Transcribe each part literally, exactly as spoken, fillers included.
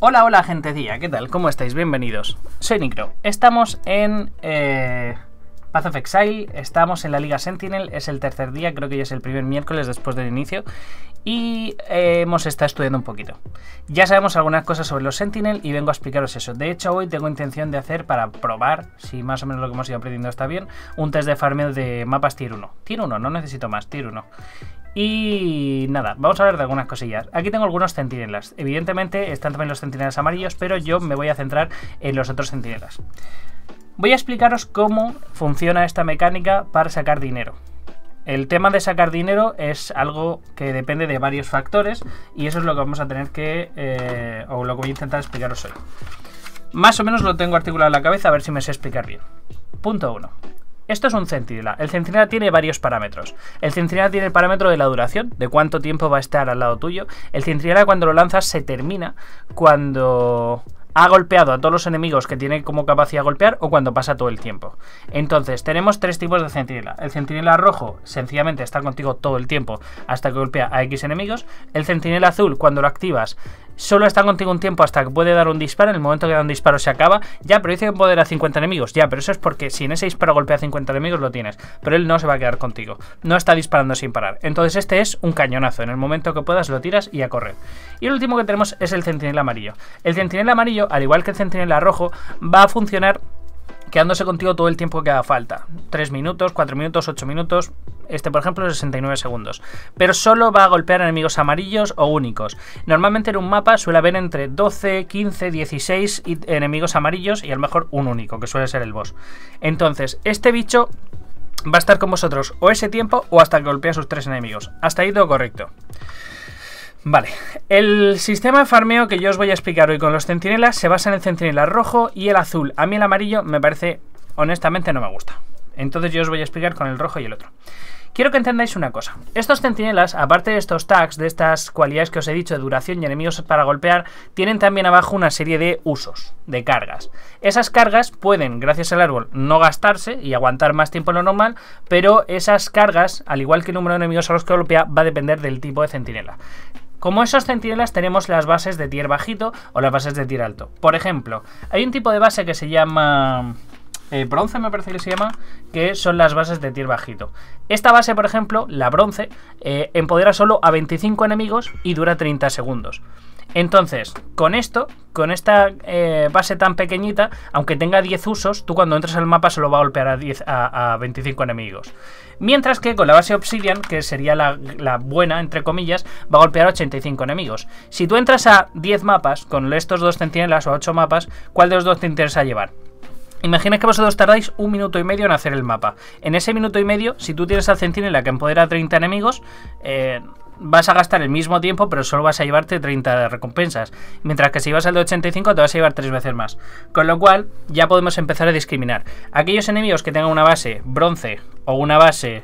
Hola, hola gentecilla, ¿qué tal? ¿Cómo estáis? Bienvenidos. Soy Nicro. Estamos en eh, Path of Exile, estamos en la Liga Sentinel, es el tercer día, creo que ya es el primer miércoles después del inicio. Y eh, hemos estado estudiando un poquito. Ya sabemos algunas cosas sobre los Sentinel y vengo a explicaros eso. De hecho, hoy tengo intención de hacer, para probar si más o menos lo que hemos ido aprendiendo está bien, un test de farmeo de mapas tier uno. Tier uno, no necesito más, tier uno. Y nada, vamos a hablar de algunas cosillas. Aquí tengo algunos centinelas. Evidentemente están también los centinelas amarillos, pero yo me voy a centrar en los otros centinelas. Voy a explicaros cómo funciona esta mecánica para sacar dinero. El tema de sacar dinero es algo que depende de varios factores y eso es lo que vamos a tener que, eh, o lo que voy a intentar explicaros hoy. Más o menos lo tengo articulado en la cabeza, a ver si me sé explicar bien. Punto uno. Esto es un centinela. El centinela tiene varios parámetros. El centinela tiene el parámetro de la duración, de cuánto tiempo va a estar al lado tuyo. El centinela cuando lo lanzas se termina cuando ha golpeado a todos los enemigos que tiene como capacidad de golpear o cuando pasa todo el tiempo. Entonces tenemos tres tipos de centinela. El centinela rojo sencillamente está contigo todo el tiempo hasta que golpea a X enemigos. El centinela azul, cuando lo activas, solo está contigo un tiempo hasta que puede dar un disparo. En el momento que da un disparo se acaba. Ya, pero dice que puede dar a cincuenta enemigos. Ya, pero eso es porque si en ese disparo golpea a cincuenta enemigos lo tienes. Pero él no se va a quedar contigo. No está disparando sin parar. Entonces este es un cañonazo. En el momento que puedas lo tiras y a correr. Y el último que tenemos es el centinela amarillo. El centinela amarillo, al igual que el centinela rojo, va a funcionar quedándose contigo todo el tiempo que haga falta. tres minutos, cuatro minutos, ocho minutos. Este, por ejemplo, sesenta y nueve segundos. Pero solo va a golpear enemigos amarillos o únicos. Normalmente en un mapa suele haber entre doce, quince, dieciséis enemigos amarillos y a lo mejor un único, que suele ser el boss. Entonces, este bicho va a estar con vosotros o ese tiempo o hasta que golpea a sus tres enemigos. Hasta ahí todo correcto. Vale, el sistema de farmeo que yo os voy a explicar hoy con los centinelas se basa en el centinela rojo y el azul. A mí el amarillo me parece, honestamente, no me gusta. Entonces yo os voy a explicar con el rojo y el otro. Quiero que entendáis una cosa. Estos centinelas, aparte de estos tags, de estas cualidades que os he dicho de duración y enemigos para golpear, tienen también abajo una serie de usos, de cargas. Esas cargas pueden, gracias al árbol, no gastarse y aguantar más tiempo de lo normal, pero esas cargas, al igual que el número de enemigos a los que golpea, va a depender del tipo de centinela. Como esos centinelas tenemos las bases de tier bajito o las bases de tier alto. Por ejemplo, hay un tipo de base que se llama eh, bronce, me parece que se llama, que son las bases de tier bajito. Esta base, por ejemplo, la bronce, eh, empodera solo a veinticinco enemigos y dura treinta segundos. Entonces, con esto, con esta eh, base tan pequeñita, aunque tenga diez usos, tú cuando entres al mapa solo va a golpear a, diez, a, a veinticinco enemigos. Mientras que con la base Obsidian, que sería la, la buena, entre comillas, va a golpear a ochenta y cinco enemigos. Si tú entras a diez mapas, con estos dos centinelas o a ocho mapas, ¿cuál de los dos te interesa llevar? Imagina que vosotros tardáis un minuto y medio en hacer el mapa. En ese minuto y medio, si tú tienes al centinela que empodera a treinta enemigos, eh, vas a gastar el mismo tiempo, pero solo vas a llevarte treinta recompensas. Mientras que si vas al de ochenta y cinco te vas a llevar tres veces más. Con lo cual, ya podemos empezar a discriminar. Aquellos enemigos que tengan una base bronce o una base...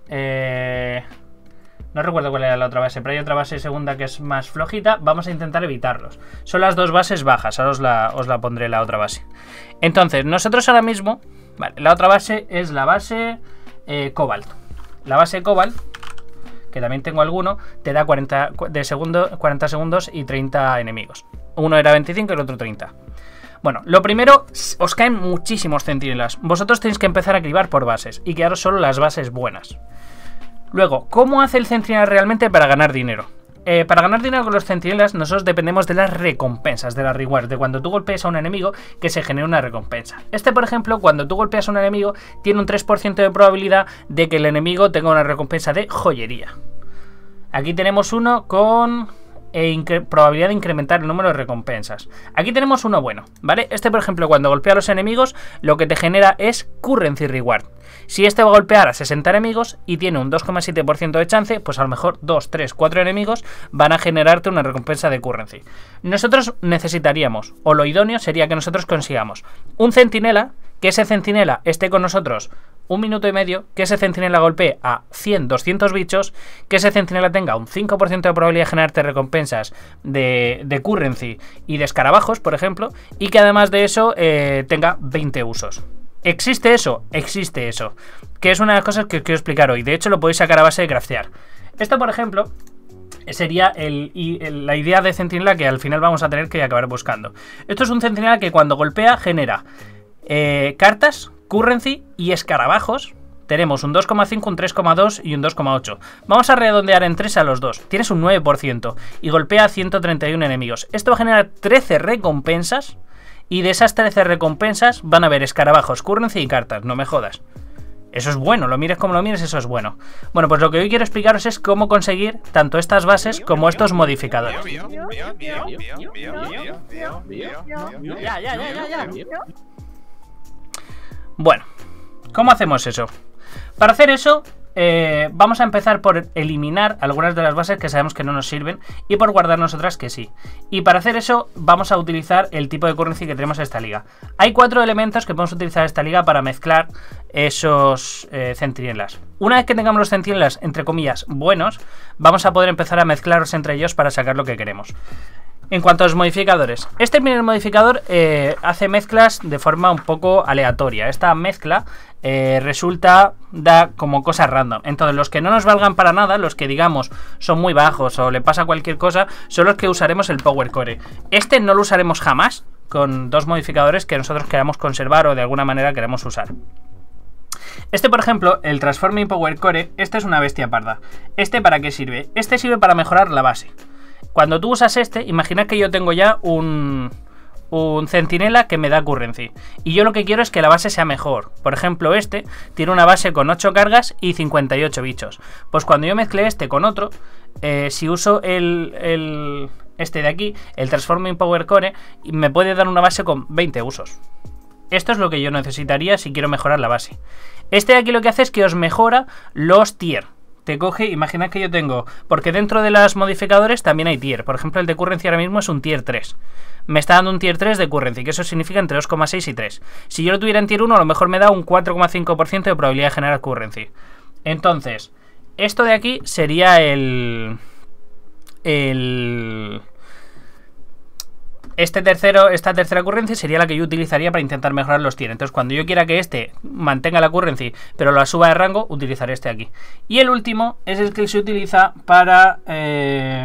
Eh... No recuerdo cuál era la otra base, pero hay otra base segunda que es más flojita. Vamos a intentar evitarlos. Son las dos bases bajas, ahora os la, os la pondré la otra base. Entonces, nosotros ahora mismo... Vale, la otra base es la base eh, Cobalt. La base Cobalt, que también tengo alguno, te da cuarenta, de segundo, cuarenta segundos y treinta enemigos. Uno era veinticinco y el otro treinta. Bueno, lo primero, os caen muchísimos centinelas. Vosotros tenéis que empezar a cribar por bases y quedaros solo las bases buenas. Luego, ¿cómo hace el centinela realmente para ganar dinero? Eh, para ganar dinero con los centinelas nosotros dependemos de las recompensas, de las rewards, de cuando tú golpeas a un enemigo que se genere una recompensa. Este, por ejemplo, cuando tú golpeas a un enemigo tiene un tres por ciento de probabilidad de que el enemigo tenga una recompensa de joyería. Aquí tenemos uno con eh, probabilidad de incrementar el número de recompensas. Aquí tenemos uno bueno, ¿vale? Este, por ejemplo, cuando golpea a los enemigos lo que te genera es currency reward. Si este va a golpear a sesenta enemigos y tiene un dos coma siete por ciento de chance, pues a lo mejor dos, tres, cuatro enemigos van a generarte una recompensa de currency. Nosotros necesitaríamos, o lo idóneo sería que nosotros consigamos un centinela, que ese centinela esté con nosotros un minuto y medio, que ese centinela golpee a cien, doscientos bichos, que ese centinela tenga un cinco por ciento de probabilidad de generarte recompensas de, de currency y de escarabajos, por ejemplo, y que además de eso eh, tenga veinte usos. ¿Existe eso? Existe eso. Que es una de las cosas que os quiero explicar hoy. De hecho, lo podéis sacar a base de craftear. Esto, por ejemplo, sería el, el, la idea de centinela que al final vamos a tener que acabar buscando. Esto es un centinela que cuando golpea genera eh, cartas, currency y escarabajos. Tenemos un dos coma cinco, un tres coma dos y un dos coma ocho. Vamos a redondear en tres a los dos. Tienes un nueve por ciento y golpea a ciento treinta y uno enemigos. Esto va a generar trece recompensas y de esas trece recompensas van a haber escarabajos, currency y cartas. No me jodas. Eso es bueno, lo mires como lo mires, eso es bueno. Bueno, pues lo que hoy quiero explicaros es cómo conseguir tanto estas bases como estos modificadores. Ya, ya, ya, ya, ya. Bueno, ¿cómo hacemos eso? Para hacer eso, eh, vamos a empezar por eliminar algunas de las bases que sabemos que no nos sirven y por guardarnos otras que sí. Y para hacer eso vamos a utilizar el tipo de currency que tenemos en esta liga. Hay cuatro elementos que podemos utilizar en esta liga para mezclar esos eh, centinelas. Una vez que tengamos los centinelas, entre comillas, buenos, vamos a poder empezar a mezclarlos entre ellos para sacar lo que queremos. En cuanto a los modificadores, este primer modificador eh, hace mezclas de forma un poco aleatoria. Esta mezcla eh, resulta, da como cosas random. Entonces los que no nos valgan para nada, los que digamos son muy bajos o le pasa cualquier cosa, son los que usaremos el Power Core. Este no lo usaremos jamás con dos modificadores que nosotros queramos conservar o de alguna manera queremos usar. Este, por ejemplo, el Transforming Power Core, este es una bestia parda. ¿Este para qué sirve? Este sirve para mejorar la base. Cuando tú usas este, imagina que yo tengo ya un, un centinela que me da currency. Y yo lo que quiero es que la base sea mejor. Por ejemplo, este tiene una base con ocho cargas y cincuenta y ocho bichos. Pues cuando yo mezcle este con otro, eh, si uso el, el, este de aquí, el Transforming Power Core, me puede dar una base con veinte usos. Esto es lo que yo necesitaría si quiero mejorar la base. Este de aquí lo que hace es que os mejora los tier. Te coge, imagina que yo tengo, porque dentro de los modificadores también hay tier. Por ejemplo, el de currency ahora mismo es un tier tres. Me está dando un tier tres de currency, que eso significa entre dos coma seis y tres. Si yo lo tuviera en tier uno, a lo mejor me da un cuatro coma cinco por ciento de probabilidad de generar currency. Entonces, esto de aquí sería el... El... Este tercero, esta tercera currency sería la que yo utilizaría para intentar mejorar los tier. Entonces cuando yo quiera que este mantenga la currency pero la suba de rango, utilizaré este aquí. Y el último es el que se utiliza para eh,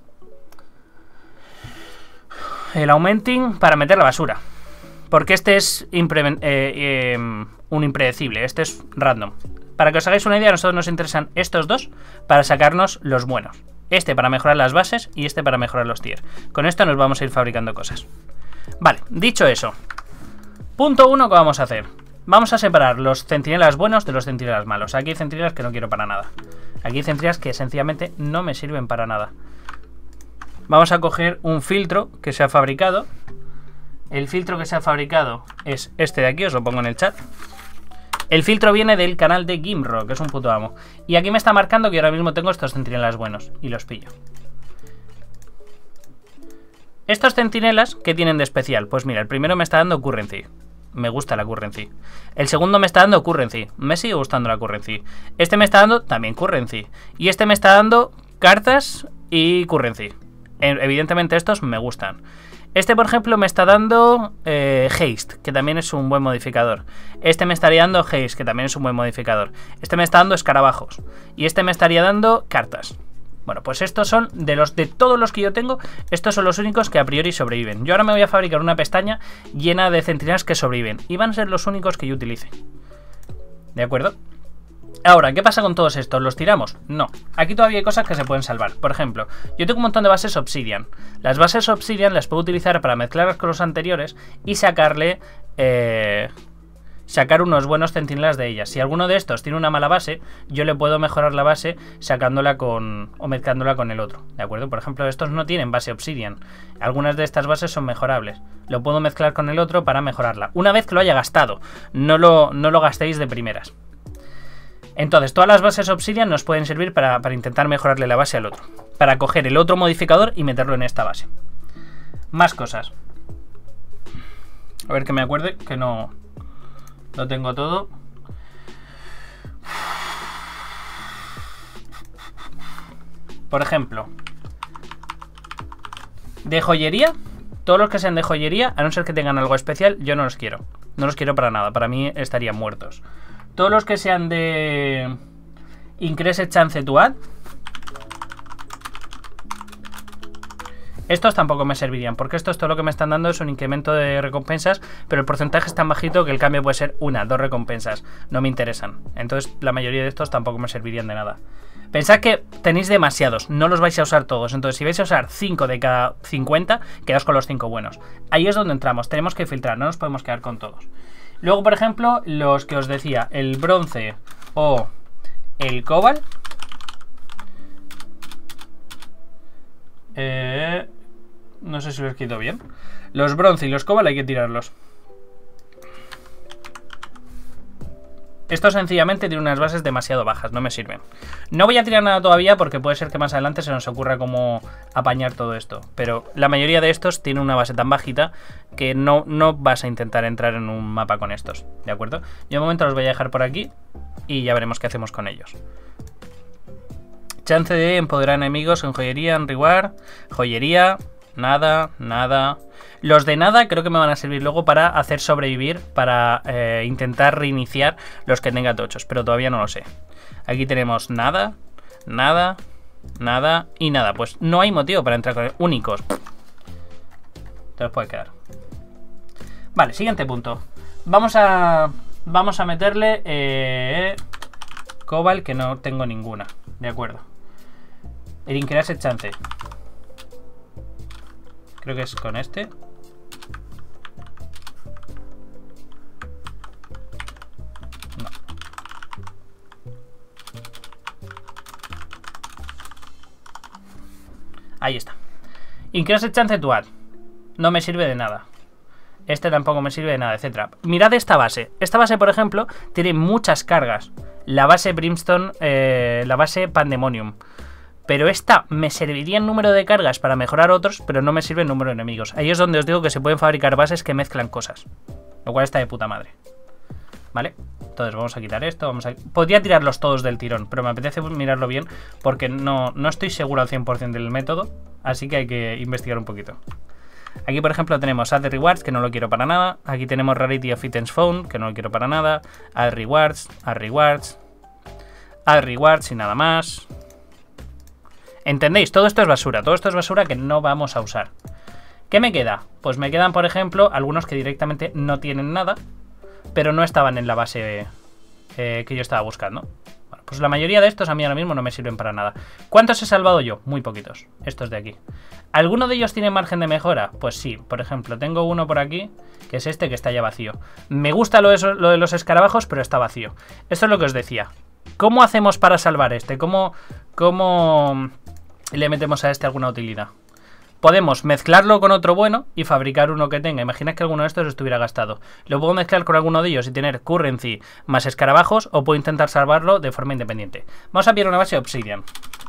el augmenting, para meter la basura. Porque este es impre eh, eh, un impredecible, este es random. Para que os hagáis una idea, a nosotros nos interesan estos dos para sacarnos los buenos. Este para mejorar las bases y este para mejorar los tier. Con esto nos vamos a ir fabricando cosas. Vale, dicho eso, punto uno que vamos a hacer. Vamos a separar los centinelas buenos de los centinelas malos. Aquí hay centinelas que no quiero para nada. Aquí hay centinelas que sencillamente no me sirven para nada. Vamos a coger un filtro que se ha fabricado. El filtro que se ha fabricado es este de aquí, os lo pongo en el chat. El filtro viene del canal de Gimro, que es un puto amo. Y aquí me está marcando que ahora mismo tengo estos centinelas buenos. Y los pillo. Estos centinelas, ¿qué tienen de especial? Pues mira, el primero me está dando currency. Me gusta la currency. El segundo me está dando currency. Me sigue gustando la currency. Este me está dando también currency. Y este me está dando cartas y currency. Evidentemente estos me gustan. Este, por ejemplo, me está dando eh, Haste, que también es un buen modificador. Este me estaría dando Haste, que también es un buen modificador. Este me está dando escarabajos. Y este me estaría dando cartas. Bueno, pues estos son, de los de todos los que yo tengo, estos son los únicos que a priori sobreviven. Yo ahora me voy a fabricar una pestaña llena de centinelas que sobreviven. Y van a ser los únicos que yo utilice. ¿De acuerdo? Ahora, ¿qué pasa con todos estos? ¿Los tiramos? No. Aquí todavía hay cosas que se pueden salvar. Por ejemplo, yo tengo un montón de bases Obsidian. Las bases Obsidian las puedo utilizar para mezclarlas con los anteriores y sacarle... Eh, sacar unos buenos centinelas de ellas. Si alguno de estos tiene una mala base, yo le puedo mejorar la base sacándola con... o mezclándola con el otro. ¿De acuerdo? Por ejemplo, estos no tienen base Obsidian. Algunas de estas bases son mejorables. Lo puedo mezclar con el otro para mejorarla. Una vez que lo haya gastado. No lo, no lo gastéis de primeras. Entonces, todas las bases Obsidian nos pueden servir para, para intentar mejorarle la base al otro. Para coger el otro modificador y meterlo en esta base. Más cosas. A ver que me acuerde, que no lo tengo todo. Por ejemplo, de joyería. Todos los que sean de joyería, a no ser que tengan algo especial, yo no los quiero. No los quiero para nada, para mí estarían muertos. Todos los que sean de Increased Chance to Add, Estos tampoco me servirían, porque estos todo lo que me están dando es un incremento de recompensas, pero el porcentaje es tan bajito que el cambio puede ser una, dos recompensas. No me interesan. Entonces la mayoría de estos tampoco me servirían de nada. Pensad que tenéis demasiados, no los vais a usar todos. Entonces si vais a usar cinco de cada cincuenta, quedaos con los cinco buenos. Ahí es donde entramos, tenemos que filtrar, no nos podemos quedar con todos. Luego, por ejemplo, los que os decía, el bronce o el cobalt. Eh, no sé si lo he escrito bien. Los bronce y los cobalt hay que tirarlos. Esto sencillamente tiene unas bases demasiado bajas, no me sirven. No voy a tirar nada todavía porque puede ser que más adelante se nos ocurra cómo apañar todo esto. Pero la mayoría de estos tienen una base tan bajita que no, no vas a intentar entrar en un mapa con estos, ¿de acuerdo? Yo de momento los voy a dejar por aquí y ya veremos qué hacemos con ellos. Chance de empoderar enemigos en joyería, en reward, joyería, nada, nada. Los de nada creo que me van a servir luego para hacer sobrevivir, para eh, intentar reiniciar los que tenga tochos, pero todavía no lo sé. Aquí tenemos nada, nada, nada y nada. Pues no hay motivo para entrar con únicos. Te los puede quedar. Vale, siguiente punto. Vamos a, vamos a meterle eh, cobalt, que no tengo ninguna. De acuerdo. El increase chance. Creo que es con este. No. Ahí está. Increase chance to add. No me sirve de nada. Este tampoco me sirve de nada, etcétera. Mirad esta base. Esta base, por ejemplo, tiene muchas cargas. La base Brimstone, eh, la base Pandemonium. Pero esta me serviría en número de cargas para mejorar otros, pero no me sirve en número de enemigos. Ahí es donde os digo que se pueden fabricar bases que mezclan cosas. Lo cual está de puta madre. ¿Vale? Entonces vamos a quitar esto. Vamos a... Podría tirarlos todos del tirón, pero me apetece mirarlo bien porque no, no estoy seguro al cien por cien del método. Así que hay que investigar un poquito. Aquí, por ejemplo, tenemos Add Rewards, que no lo quiero para nada. Aquí tenemos Rarity of Items Found, que no lo quiero para nada. Add Rewards, Add Rewards, Add Rewards y nada más. ¿Entendéis? Todo esto es basura. Todo esto es basura que no vamos a usar. ¿Qué me queda? Pues me quedan, por ejemplo, algunos que directamente no tienen nada, pero no estaban en la base eh, que yo estaba buscando. Bueno, pues la mayoría de estos a mí ahora mismo no me sirven para nada. ¿Cuántos he salvado yo? Muy poquitos. Estos de aquí. ¿Alguno de ellos tiene margen de mejora? Pues sí. Por ejemplo, tengo uno por aquí, que es este que está ya vacío. Me gusta lo de, eso, lo de los escarabajos, pero está vacío. Esto es lo que os decía. ¿Cómo hacemos para salvar este? ¿Cómo, cómo le metemos a este alguna utilidad? Podemos mezclarlo con otro bueno y fabricar uno que tenga. Imaginad que alguno de estos estuviera gastado. Lo puedo mezclar con alguno de ellos y tener currency más escarabajos, o puedo intentar salvarlo de forma independiente. Vamos a pillar una base obsidian.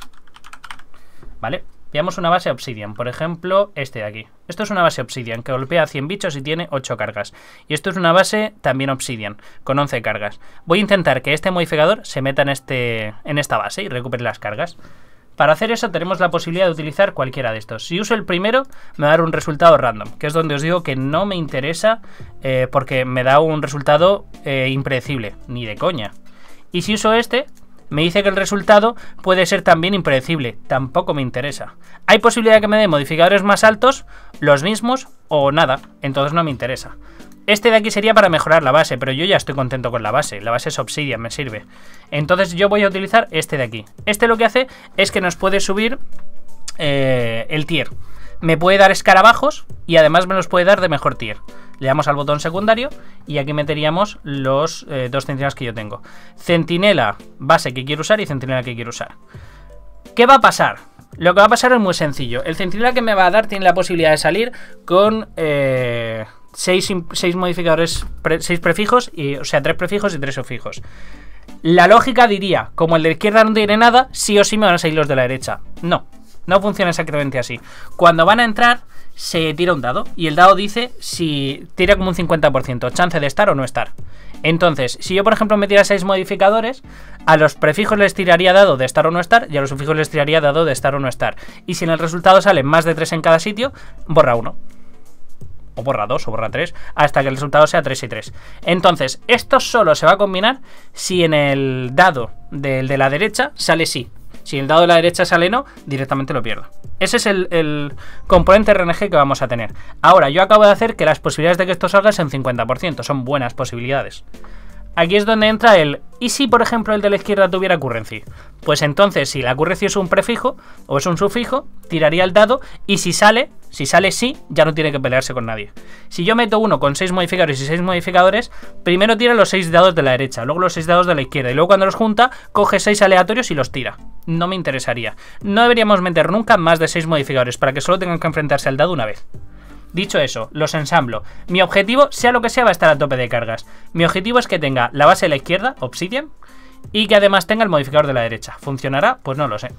¿Vale? Pillamos una base obsidian. Por ejemplo, este de aquí. Esto es una base obsidian que golpea a cien bichos y tiene ocho cargas. Y esto es una base también obsidian con once cargas. Voy a intentar que este modificador se meta en, este, en esta base y recupere las cargas. Para hacer eso tenemos la posibilidad de utilizar cualquiera de estos. Si uso el primero me va a dar un resultado random, que es donde os digo que no me interesa eh, porque me da un resultado eh, impredecible, ni de coña. Y si uso este, me dice que el resultado puede ser también impredecible, tampoco me interesa. Hay posibilidad de que me dé modificadores más altos, los mismos o nada, entonces no me interesa. Este de aquí sería para mejorar la base, pero yo ya estoy contento con la base. La base es obsidian, me sirve. Entonces yo voy a utilizar este de aquí. Este lo que hace es que nos puede subir eh, el tier. Me puede dar escarabajos y además me los puede dar de mejor tier. Le damos al botón secundario y aquí meteríamos los eh, dos centinelas que yo tengo. Centinela base que quiero usar y centinela que quiero usar. ¿Qué va a pasar? Lo que va a pasar es muy sencillo. El centinela que me va a dar tiene la posibilidad de salir con... Eh, seis modificadores, seis prefijos, y, o sea, tres prefijos y tres sufijos. La lógica diría, como el de la izquierda no tiene nada, sí o sí me van a salir los de la derecha. No, no funciona exactamente así. Cuando van a entrar, se tira un dado, y el dado dice si tira como un cincuenta por ciento, chance de estar o no estar. Entonces, si yo por ejemplo me tira seis modificadores, a los prefijos les tiraría dado de estar o no estar, y a los sufijos les tiraría dado de estar o no estar. Y si en el resultado salen más de tres en cada sitio, borra uno. O borra dos o borra tres, hasta que el resultado sea tres y tres. Entonces, esto solo se va a combinar si en el dado del de la derecha sale sí. Si el dado de la derecha sale no, directamente lo pierdo. Ese es el, el componente R N G que vamos a tener. Ahora, yo acabo de hacer que las posibilidades de que esto salga sean cincuenta por ciento. Son buenas posibilidades. Aquí es donde entra el... ¿Y si, por ejemplo, el de la izquierda tuviera currency? Pues entonces, si la currency es un prefijo o es un sufijo, tiraría el dado y si sale, si sale sí, ya no tiene que pelearse con nadie. Si yo meto uno con seis modificadores y seis modificadores, primero tira los seis dados de la derecha, luego los seis dados de la izquierda y luego cuando los junta, coge seis aleatorios y los tira. No me interesaría. No deberíamos meter nunca más de seis modificadores para que solo tengan que enfrentarse al dado una vez. Dicho eso, los ensamblo. Mi objetivo, sea lo que sea, va a estar a tope de cargas. Mi objetivo es que tenga la base de la izquierda, Obsidian, y que además tenga el modificador de la derecha. ¿Funcionará? Pues no lo sé.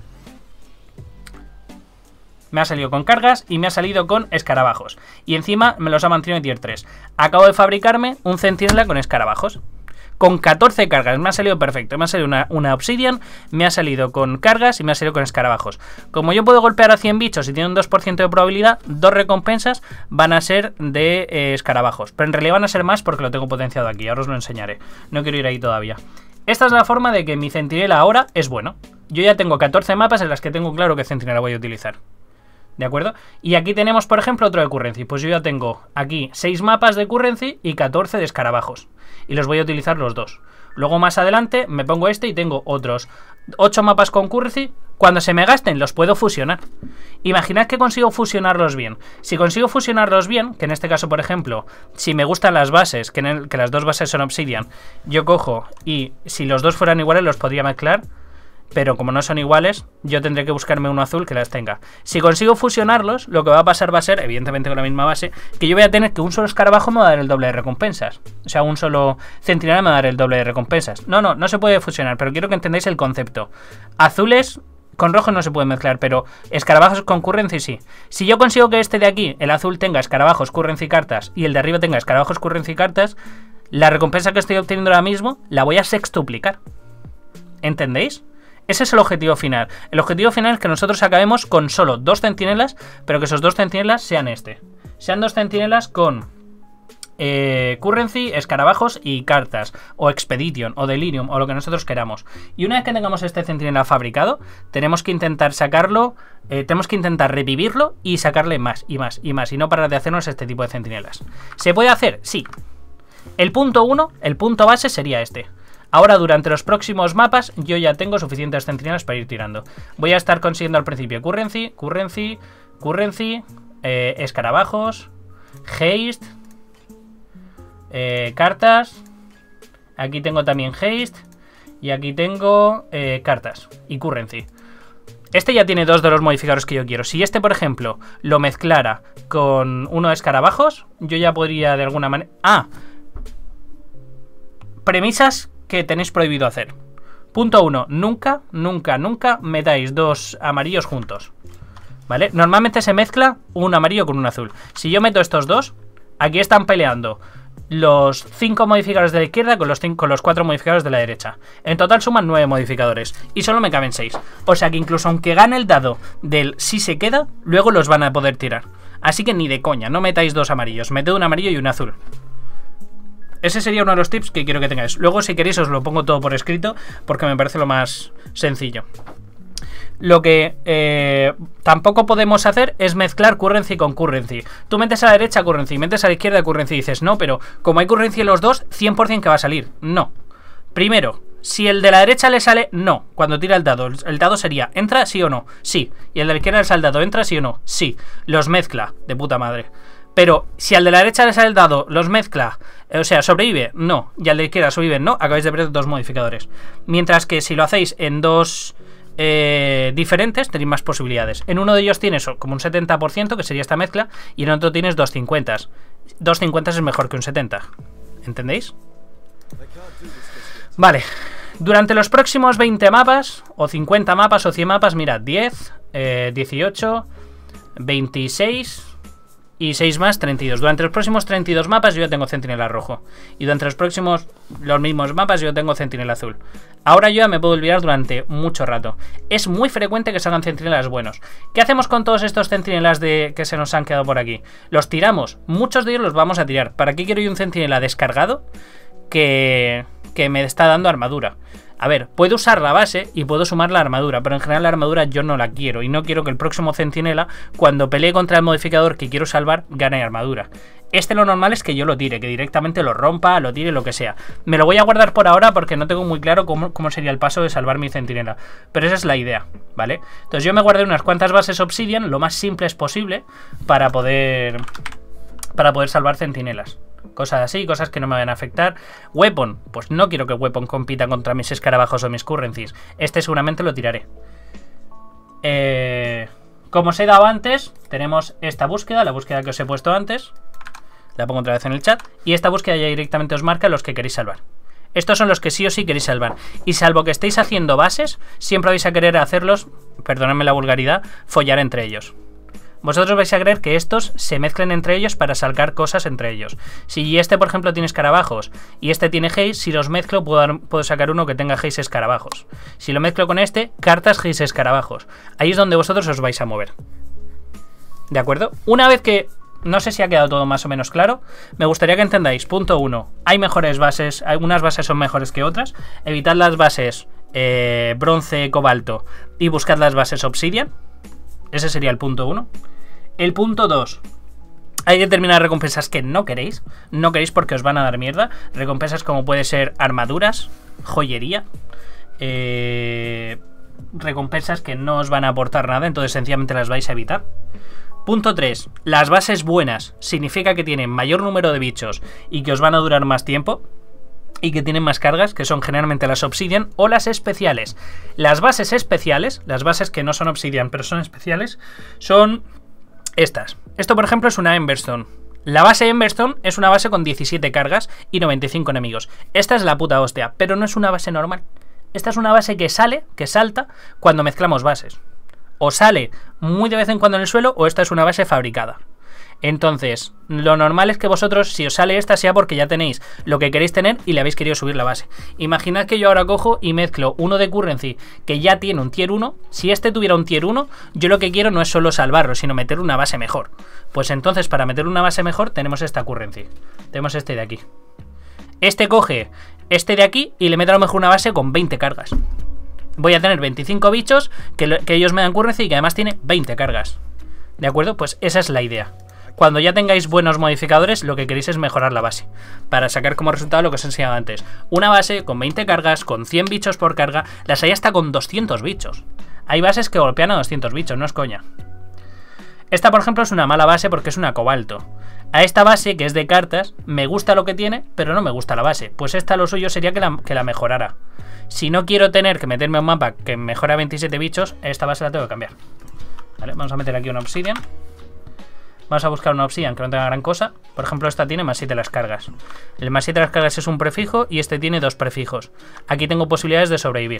Me ha salido con cargas y me ha salido con escarabajos. Y encima me los ha mantenido en tier tres. Acabo de fabricarme un centinela con escarabajos. Con catorce cargas, me ha salido perfecto. Me ha salido una, una Obsidian, me ha salido con cargas y me ha salido con escarabajos. Como yo puedo golpear a cien bichos y tiene un dos por ciento de probabilidad, dos recompensas van a ser de eh, escarabajos. Pero en realidad van a ser más porque lo tengo potenciado aquí, ahora os lo enseñaré. No quiero ir ahí todavía. Esta es la forma de que mi centinela ahora es bueno. Yo ya tengo catorce mapas en las que tengo claro qué centinela voy a utilizar. ¿De acuerdo? Y aquí tenemos, por ejemplo, otro de currency. Pues yo ya tengo aquí seis mapas de currency y catorce de escarabajos. Y los voy a utilizar los dos. Luego más adelante me pongo este y tengo otros ocho mapas con currency. Cuando se me gasten los puedo fusionar. Imaginad que consigo fusionarlos bien. Si consigo fusionarlos bien, que en este caso, por ejemplo, si me gustan las bases, que, en el, que las dos bases son Obsidian, yo cojo y si los dos fueran iguales los podría mezclar. Pero como no son iguales, yo tendré que buscarme uno azul que las tenga. Si consigo fusionarlos, lo que va a pasar va a ser, evidentemente con la misma base, que yo voy a tener que un solo escarabajo me va a dar el doble de recompensas. O sea, un solo centinela me va a dar el doble de recompensas. No, no, no se puede fusionar, pero quiero que entendáis el concepto. Azules con rojos no se puede mezclar, pero escarabajos con currency sí. Si yo consigo que este de aquí, el azul, tenga escarabajos, currency, cartas, y el de arriba tenga escarabajos, currency, cartas, la recompensa que estoy obteniendo ahora mismo la voy a sextuplicar. ¿Entendéis? Ese es el objetivo final. El objetivo final es que nosotros acabemos con solo dos centinelas, pero que esos dos centinelas sean este. Sean dos centinelas con eh, currency, escarabajos y cartas, o expedition, o delirium, o lo que nosotros queramos. Y una vez que tengamos este centinela fabricado, tenemos que intentar sacarlo, eh, tenemos que intentar revivirlo y sacarle más y más y más, y no parar de hacernos este tipo de centinelas. ¿Se puede hacer? Sí. El punto uno, el punto base sería este. Ahora, durante los próximos mapas, yo ya tengo suficientes centinelas para ir tirando. Voy a estar consiguiendo al principio currency, currency, currency, eh, escarabajos, haste, eh, cartas. Aquí tengo también haste. Y aquí tengo eh, cartas y currency. Este ya tiene dos de los modificadores que yo quiero. Si este, por ejemplo, lo mezclara con uno de escarabajos, yo ya podría de alguna manera... Ah, premisas que tenéis prohibido hacer. Punto uno. Nunca, nunca, nunca metáis dos amarillos juntos. ¿Vale? Normalmente se mezcla un amarillo con un azul. Si yo meto estos dos, aquí están peleando los cinco modificadores de la izquierda con los, cinco, con los cuatro modificadores de la derecha. En total suman nueve modificadores. Y solo me caben seis. O sea que incluso aunque gane el dado del si se queda, luego los van a poder tirar. Así que ni de coña, no metáis dos amarillos. Meted un amarillo y un azul. Ese sería uno de los tips que quiero que tengáis. Luego, si queréis, os lo pongo todo por escrito, porque me parece lo más sencillo. Lo que eh, tampoco podemos hacer es mezclar currency con currency. Tú metes a la derecha currency, metes a la izquierda currency y dices, no, pero como hay currency en los dos, cien por ciento que va a salir. No. Primero, si el de la derecha le sale, no. Cuando tira el dado, el dado sería, ¿entra sí o no? Sí. Y el de la izquierda le sale el dado, ¿entra sí o no? Sí. Los mezcla, de puta madre. Pero si al de la derecha le sale el dado, los mezcla, o sea, sobrevive, no. Y al de la izquierda sobrevive, no. Acabáis de perder dos modificadores. Mientras que si lo hacéis en dos eh, diferentes, tenéis más posibilidades. En uno de ellos tienes como un setenta por ciento, que sería esta mezcla, y en otro tienes dos cincuenta. dos cincuenta es mejor que un setenta. ¿Entendéis? Vale. Durante los próximos veinte mapas, o cincuenta mapas, o cien mapas, mirad, diez, eh, dieciocho, veintiséis... y seis más, treinta y dos. Durante los próximos treinta y dos mapas yo ya tengo centinela rojo. Y durante los próximos, los mismos mapas yo tengo centinela azul. Ahora yo ya me puedo olvidar durante mucho rato. Es muy frecuente que salgan centinelas buenos. ¿Qué hacemos con todos estos centinelas de que se nos han quedado por aquí? Los tiramos. Muchos de ellos los vamos a tirar. ¿Para qué quiero yo un centinela descargado que, que me está dando armadura? A ver, puedo usar la base y puedo sumar la armadura, pero en general la armadura yo no la quiero y no quiero que el próximo centinela, cuando pelee contra el modificador que quiero salvar, gane armadura. Este lo normal es que yo lo tire, que directamente lo rompa, lo tire, lo que sea. Me lo voy a guardar por ahora porque no tengo muy claro cómo, cómo sería el paso de salvar mi centinela, pero esa es la idea, ¿vale? Entonces yo me guardé unas cuantas bases Obsidian, lo más simples posible, para poder, para poder salvar centinelas. Cosas así, cosas que no me van a afectar. Weapon, pues no quiero que Weapon compita contra mis escarabajos o mis currencies. Este seguramente lo tiraré. Eh, como os he dado antes, tenemos esta búsqueda, la búsqueda que os he puesto antes. La pongo otra vez en el chat. Y esta búsqueda ya directamente os marca los que queréis salvar. Estos son los que sí o sí queréis salvar. Y salvo que estéis haciendo bases, siempre vais a querer hacerlos, perdonadme la vulgaridad, follar entre ellos. Vosotros vais a creer que estos se mezclen entre ellos para sacar cosas entre ellos. Si este, por ejemplo, tiene escarabajos y este tiene haze, si los mezclo puedo, dar, puedo sacar uno que tenga haze escarabajos. Si lo mezclo con este, cartas haze escarabajos. Ahí es donde vosotros os vais a mover. ¿De acuerdo? Una vez que... No sé si ha quedado todo más o menos claro. Me gustaría que entendáis. Punto uno. Hay mejores bases. Algunas bases son mejores que otras. Evitad las bases eh, bronce, cobalto y buscad las bases obsidian. Ese sería el punto uno. El punto dos. Hay determinadas recompensas que no queréis. No queréis porque os van a dar mierda. Recompensas como puede ser armaduras, joyería. Eh, recompensas que no os van a aportar nada. Entonces sencillamente las vais a evitar. Punto tres. Las bases buenas significa que tienen mayor número de bichos y que os van a durar más tiempo y que tienen más cargas, que son generalmente las obsidian o las especiales. Las bases especiales, las bases que no son obsidian pero son especiales, son estas. Esto, por ejemplo, es una Emberstone. La base Emberstone es una base con diecisiete cargas y noventa y cinco enemigos. Esta es la puta hostia, pero no es una base normal. Esta es una base que sale, que salta cuando mezclamos bases. O sale muy de vez en cuando en el suelo, o esta es una base fabricada. Entonces, lo normal es que vosotros, si os sale esta, sea porque ya tenéis lo que queréis tener y le habéis querido subir la base. Imaginad que yo ahora cojo y mezclo uno de currency que ya tiene un tier uno. Si este tuviera un tier uno, yo lo que quiero no es solo salvarlo, sino meter una base mejor. Pues entonces, para meter una base mejor, tenemos esta currency. Tenemos este de aquí. Este coge este de aquí y le meto a lo mejor una base con veinte cargas. Voy a tener veinticinco bichos que, lo, que ellos me dan currency y que además tiene veinte cargas. ¿De acuerdo? Pues esa es la idea. Cuando ya tengáis buenos modificadores, lo que queréis es mejorar la base. Para sacar como resultado lo que os he enseñado antes. Una base con veinte cargas, con cien bichos por carga. Las hay hasta con doscientos bichos. Hay bases que golpean a doscientos bichos, no es coña. Esta, por ejemplo, es una mala base porque es una cobalto. A esta base, que es de cartas, me gusta lo que tiene, pero no me gusta la base. Pues esta lo suyo sería que la, que la mejorara. Si no quiero tener que meterme a un mapa que mejora veintisiete bichos, esta base la tengo que cambiar. Vale, vamos a meter aquí una obsidian. Vamos a buscar una obsidian que no tenga gran cosa. Por ejemplo, esta tiene más siete las cargas. El más siete las cargas es un prefijo y este tiene dos prefijos. Aquí tengo posibilidades de sobrevivir.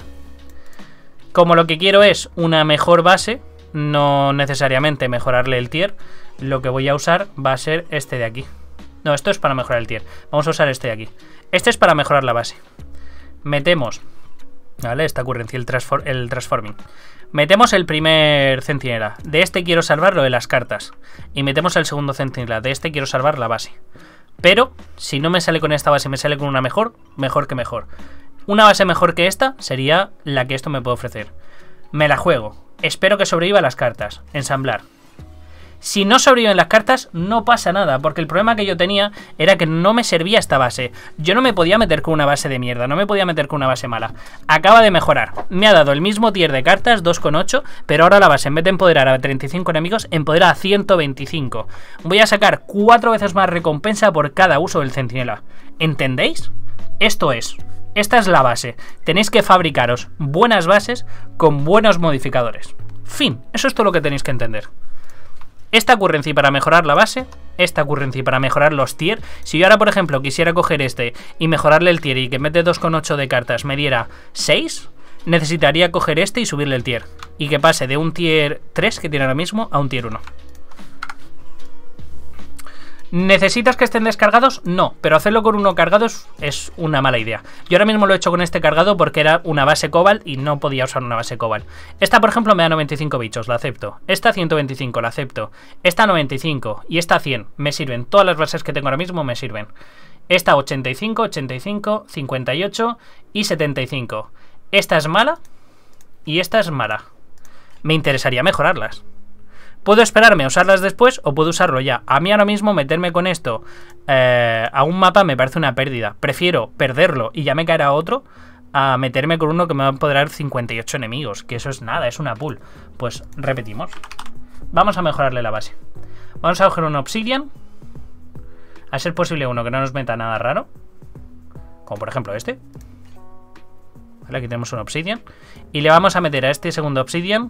Como lo que quiero es una mejor base, no necesariamente mejorarle el tier, lo que voy a usar va a ser este de aquí. No, esto es para mejorar el tier. Vamos a usar este de aquí. Este es para mejorar la base. Metemos, ¿vale? Esta currency, el, transfor el transforming. Metemos el primer centinela. De este quiero salvar lo de las cartas. Y metemos el segundo centinela. De este quiero salvar la base. Pero, si no me sale con esta base y me sale con una mejor, mejor que mejor. Una base mejor que esta sería la que esto me puede ofrecer. Me la juego. Espero que sobreviva las cartas. Ensamblar. Si no sobreviven las cartas, no pasa nada, porque el problema que yo tenía era que no me servía esta base. Yo no me podía meter con una base de mierda, no me podía meter con una base mala. Acaba de mejorar. Me ha dado el mismo tier de cartas, dos coma ocho, pero ahora la base, en vez de empoderar a treinta y cinco enemigos, empodera a ciento veinticinco. Voy a sacar cuatro veces más recompensa por cada uso del centinela. ¿Entendéis? Esto es. Esta es la base. Tenéis que fabricaros buenas bases con buenos modificadores. Fin. Eso es todo lo que tenéis que entender. Esta currency para mejorar la base, esta currency para mejorar los tier. Si yo ahora, por ejemplo, quisiera coger este y mejorarle el tier y que en vez de dos coma ocho de cartas me diera seis, necesitaría coger este y subirle el tier. Y que pase de un tier tres que tiene ahora mismo a un tier uno. ¿Necesitas que estén descargados? No, pero hacerlo con uno cargado es, es una mala idea. Yo ahora mismo lo he hecho con este cargado porque era una base cobalt y no podía usar una base cobalt. Esta, por ejemplo, me da noventa y cinco bichos, la acepto. Esta ciento veinticinco, la acepto. Esta noventa y cinco y esta cien, me sirven. Todas las bases que tengo ahora mismo me sirven. Esta ochenta y cinco, ochenta y cinco, cincuenta y ocho y setenta y cinco. Esta es mala y esta es mala. Me interesaría mejorarlas. Puedo esperarme a usarlas después o puedo usarlo ya. A mí ahora mismo meterme con esto eh, a un mapa me parece una pérdida. Prefiero perderlo y ya me caerá otro a meterme con uno que me va a apoderar cincuenta y ocho enemigos. Que eso es nada, es una pool. Pues repetimos. Vamos a mejorarle la base. Vamos a coger un Obsidian. A ser posible uno que no nos meta nada raro. Como por ejemplo este. Vale, aquí tenemos un Obsidian. Y le vamos a meter a este segundo Obsidian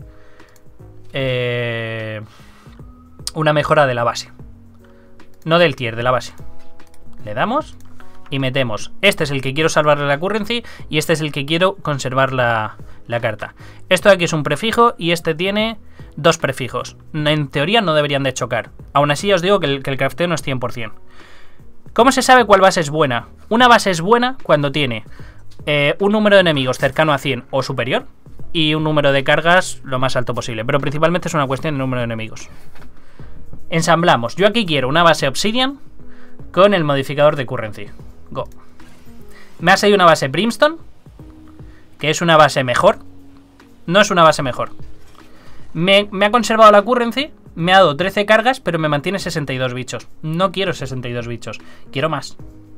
eh, una mejora de la base. No del tier, de la base. Le damos y metemos. Este es el que quiero salvarle la currency y este es el que quiero conservar la, la carta. Esto de aquí es un prefijo y este tiene dos prefijos. En teoría no deberían de chocar. Aún así os digo que el, que el crafteo no es cien por cien. ¿Cómo se sabe cuál base es buena? Una base es buena cuando tiene eh, un número de enemigos cercano a cien o superior y un número de cargas lo más alto posible. Pero principalmente es una cuestión de número de enemigos. Ensamblamos. Yo aquí quiero una base Obsidian con el modificador de currency. Go. Me ha salido una base Brimstone, que es una base mejor. No es una base mejor. Me, me ha conservado la currency, me ha dado trece cargas, pero me mantiene sesenta y dos bichos. No quiero sesenta y dos bichos, quiero más.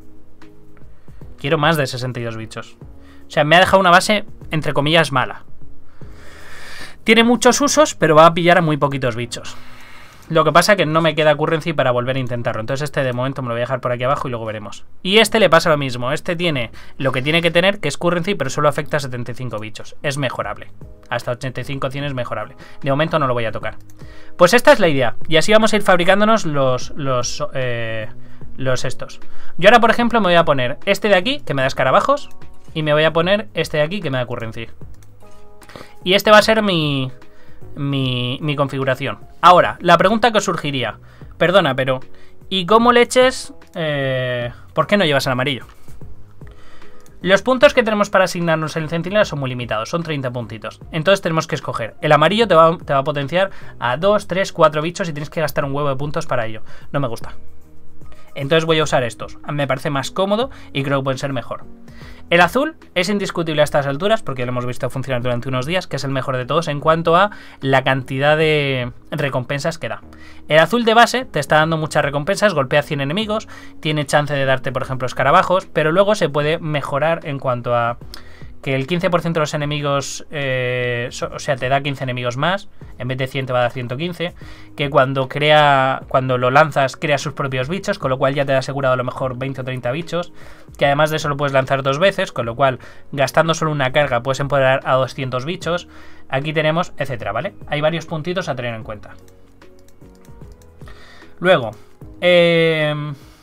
Quiero más de sesenta y dos bichos. O sea, me ha dejado una base, entre comillas, mala. Tiene muchos usos, pero va a pillar a muy poquitos bichos. Lo que pasa es que no me queda currency para volver a intentarlo. Entonces este de momento me lo voy a dejar por aquí abajo y luego veremos. Y este le pasa lo mismo. Este tiene lo que tiene que tener, que es currency, pero solo afecta a setenta y cinco bichos. Es mejorable. Hasta ochenta y cinco, cien es mejorable. De momento no lo voy a tocar. Pues esta es la idea. Y así vamos a ir fabricándonos los, los, eh, los estos. Yo ahora, por ejemplo, me voy a poner este de aquí, que me da escarabajos. Y me voy a poner este de aquí, que me da currency. Y este va a ser mi... Mi, mi configuración. Ahora, la pregunta que os surgiría. Perdona, pero ¿y cómo leches? Eh, ¿Por qué no llevas el amarillo? Los puntos que tenemos para asignarnos en el centinela son muy limitados, son treinta puntitos. Entonces tenemos que escoger. El amarillo te va, te va a potenciar a dos, tres, cuatro bichos y tienes que gastar un huevo de puntos para ello. No me gusta. Entonces voy a usar estos. Me parece más cómodo y creo que pueden ser mejor. El azul es indiscutible a estas alturas, porque lo hemos visto funcionar durante unos días, que es el mejor de todos en cuanto a la cantidad de recompensas que da. El azul de base te está dando muchas recompensas, golpea cien enemigos, tiene chance de darte, por ejemplo, escarabajos, pero luego se puede mejorar en cuanto a que el quince por ciento de los enemigos, eh, so, o sea, te da quince enemigos más, en vez de cien te va a dar ciento quince, que cuando crea, cuando lo lanzas crea sus propios bichos, con lo cual ya te ha asegurado a lo mejor veinte o treinta bichos, que además de eso lo puedes lanzar dos veces, con lo cual gastando solo una carga puedes empoderar a doscientos bichos, aquí tenemos, etcétera, ¿vale? Hay varios puntitos a tener en cuenta. Luego, eh,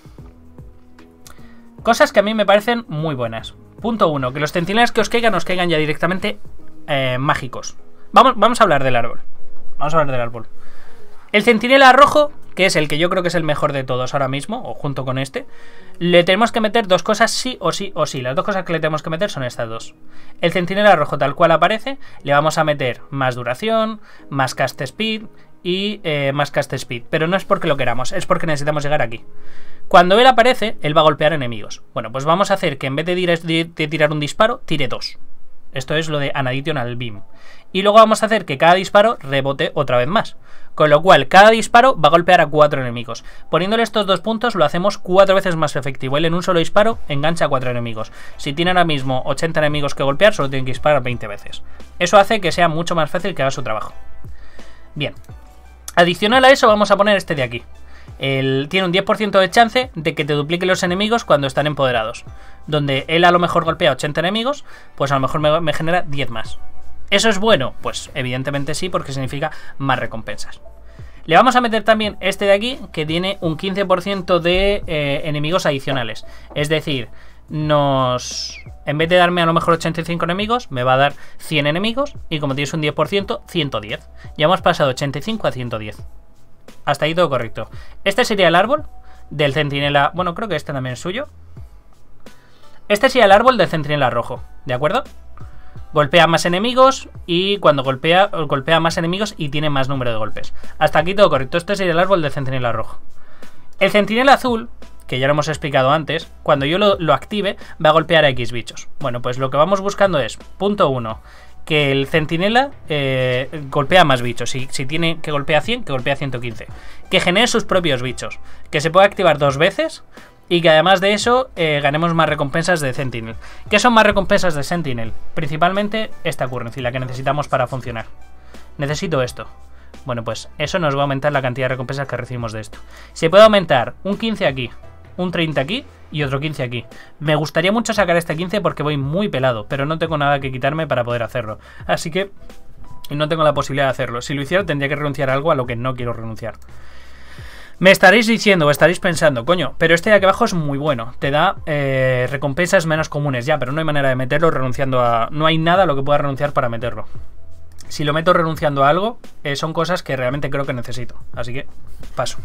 cosas que a mí me parecen muy buenas. Punto uno, que los centinelas que os caigan, os caigan ya directamente eh, mágicos. Vamos, vamos a hablar del árbol. Vamos a hablar del árbol. El centinela rojo, que es el que yo creo que es el mejor de todos ahora mismo, o junto con este, le tenemos que meter dos cosas sí o sí o sí. Las dos cosas que le tenemos que meter son estas dos. El centinela rojo tal cual aparece, le vamos a meter más duración, más cast speed y eh, más cast speed. Pero no es porque lo queramos, es porque necesitamos llegar aquí. Cuando él aparece, él va a golpear enemigos. Bueno, pues vamos a hacer que en vez de, de, de tirar un disparo, tire dos. Esto es lo de an additional beam. Y luego vamos a hacer que cada disparo rebote otra vez más. Con lo cual, cada disparo va a golpear a cuatro enemigos. Poniéndole estos dos puntos, lo hacemos cuatro veces más efectivo. Él en un solo disparo engancha a cuatro enemigos. Si tiene ahora mismo ochenta enemigos que golpear, solo tienen que disparar veinte veces. Eso hace que sea mucho más fácil que haga su trabajo. Bien. Adicional a eso, vamos a poner este de aquí. El, tiene un diez por ciento de chance de que te duplique los enemigos cuando están empoderados. Donde él a lo mejor golpea ochenta enemigos, pues a lo mejor me, me genera diez más. ¿Eso es bueno? Pues evidentemente sí, porque significa más recompensas. Le vamos a meter también este de aquí, que tiene un quince por ciento de eh, enemigos adicionales. Es decir, nos... en vez de darme a lo mejor ochenta y cinco enemigos, me va a dar cien enemigos. Y como tienes un diez por ciento, ciento diez. Ya hemos pasado ochenta y cinco a ciento diez. Hasta ahí todo correcto. Este sería el árbol del centinela... Bueno, creo que este también es suyo. Este sería el árbol del centinela rojo, ¿de acuerdo? Golpea más enemigos y cuando golpea, golpea más enemigos y tiene más número de golpes. Hasta aquí todo correcto. Este sería el árbol del centinela rojo. El centinela azul que ya lo hemos explicado antes, cuando yo lo, lo active, va a golpear a X bichos. Bueno, pues lo que vamos buscando es, punto uno, que el centinela eh, golpea más bichos. Si, si tiene que golpea cien, que golpea ciento quince. Que genere sus propios bichos. Que se pueda activar dos veces. Y que además de eso eh, ganemos más recompensas de Sentinel. ¿Qué son más recompensas de Sentinel? Principalmente esta currency, la que necesitamos para funcionar. Necesito esto. Bueno, pues eso nos va a aumentar la cantidad de recompensas que recibimos de esto. Se puede aumentar un quince aquí, un treinta aquí y otro quince aquí. Me gustaría mucho sacar este quince porque voy muy pelado, pero no tengo nada que quitarme para poder hacerlo. Así que no tengo la posibilidad de hacerlo. Si lo hiciera tendría que renunciar a algo a lo que no quiero renunciar. Me estaréis diciendo o estaréis pensando, coño, pero este de aquí abajo es muy bueno. Te da eh, recompensas menos comunes ya, pero no hay manera de meterlo renunciando a... No hay nada a lo que pueda renunciar para meterlo. Si lo meto renunciando a algo, eh, son cosas que realmente creo que necesito. Así que paso.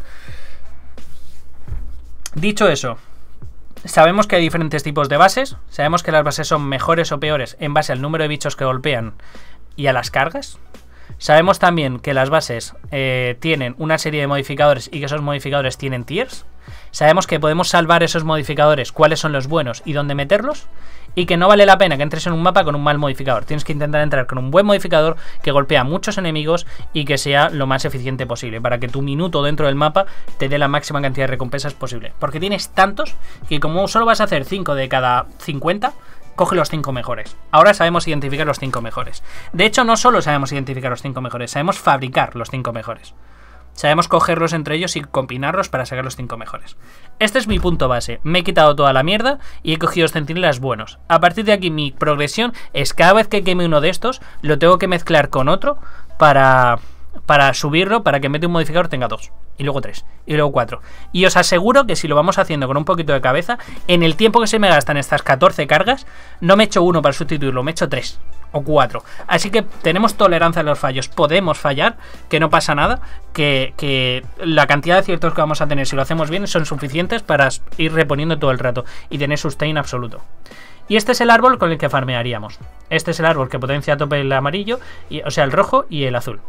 Dicho eso, sabemos que hay diferentes tipos de bases. Sabemos que las bases son mejores o peores en base al número de bichos que golpean y a las cargas. Sabemos también que las bases eh, tienen una serie de modificadores y que esos modificadores tienen tiers. Sabemos que podemos salvar esos modificadores, cuáles son los buenos y dónde meterlos. Y que no vale la pena que entres en un mapa con un mal modificador. Tienes que intentar entrar con un buen modificador que golpea a muchos enemigos y que sea lo más eficiente posible, para que tu minuto dentro del mapa te dé la máxima cantidad de recompensas posible. Porque tienes tantos que como solo vas a hacer cinco de cada cincuenta, coge los cinco mejores. Ahora sabemos identificar los cinco mejores. De hecho, no solo sabemos identificar los cinco mejores, sabemos fabricar los cinco mejores. Sabemos cogerlos entre ellos y combinarlos para sacar los cinco mejores. Este es mi punto base. Me he quitado toda la mierda y he cogido los centinelas buenos. A partir de aquí mi progresión es cada vez que queme uno de estos, lo tengo que mezclar con otro para, para subirlo, para que en vez de un modificador tenga dos. Y luego tres. Y luego cuatro. Y os aseguro que si lo vamos haciendo con un poquito de cabeza, en el tiempo que se me gastan estas catorce cargas, no me echo uno para sustituirlo, me echo tres. O cuatro. Así que tenemos tolerancia a los fallos. Podemos fallar, que no pasa nada. Que, que la cantidad de aciertos que vamos a tener, si lo hacemos bien, son suficientes para ir reponiendo todo el rato y tener sustain absoluto. Y este es el árbol con el que farmearíamos. Este es el árbol que potencia a tope el amarillo, y, o sea, el rojo y el azul.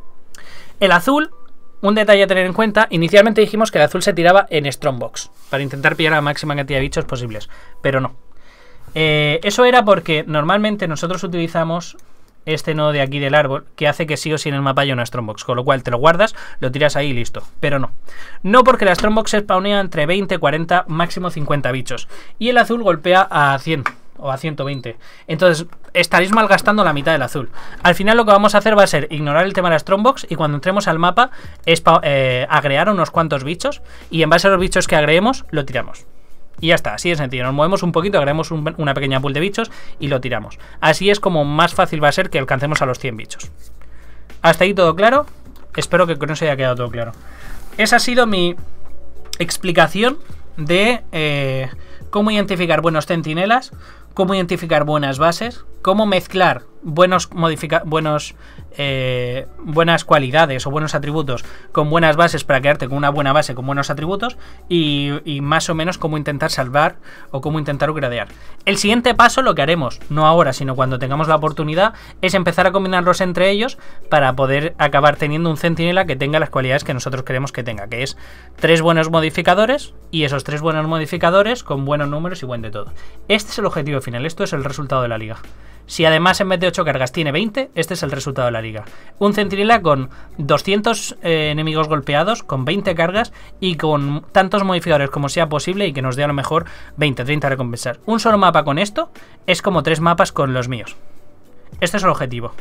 El azul, un detalle a tener en cuenta, inicialmente dijimos que el azul se tiraba en Strongbox para intentar pillar la máxima cantidad de bichos posibles, pero no. Eh, eso era porque normalmente nosotros utilizamos este nodo de aquí del árbol que hace que sí o sí en el mapa haya una Strongbox, con lo cual te lo guardas, lo tiras ahí y listo. Pero no. No, porque la Strongbox se spawnea entre veinte, cuarenta, máximo cincuenta bichos. Y el azul golpea a cien o a ciento veinte. Entonces estaréis malgastando la mitad del azul. Al final lo que vamos a hacer va a ser ignorar el tema de la Strongbox y cuando entremos al mapa es eh, agregar unos cuantos bichos y en base a los bichos que agreguemos lo tiramos. Y ya está, así de sencillo. Nos movemos un poquito, agregamos un, una pequeña pool de bichos y lo tiramos. Así es como más fácil va a ser que alcancemos a los cien bichos. ¿Hasta ahí todo claro? Espero que con eso haya quedado todo claro. Esa ha sido mi explicación de eh, cómo identificar buenos centinelas, cómo identificar buenas bases, cómo mezclar buenos modifica buenos eh, buenas cualidades o buenos atributos con buenas bases para quedarte con una buena base con buenos atributos y, y más o menos cómo intentar salvar o cómo intentar upgradear. El siguiente paso, lo que haremos, no ahora sino cuando tengamos la oportunidad, es empezar a combinarlos entre ellos para poder acabar teniendo un centinela que tenga las cualidades que nosotros queremos que tenga, que es tres buenos modificadores y esos tres buenos modificadores con buenos números y buen de todo. Este es el objetivo final, esto es el resultado de la liga. Si además en vez de ocho cargas tiene veinte, este es el resultado de la liga. Un centinela con doscientos eh, enemigos golpeados, con veinte cargas y con tantos modificadores como sea posible y que nos dé a lo mejor veinte, treinta recompensas. Un solo mapa con esto es como tres mapas con los míos. Este es el objetivo.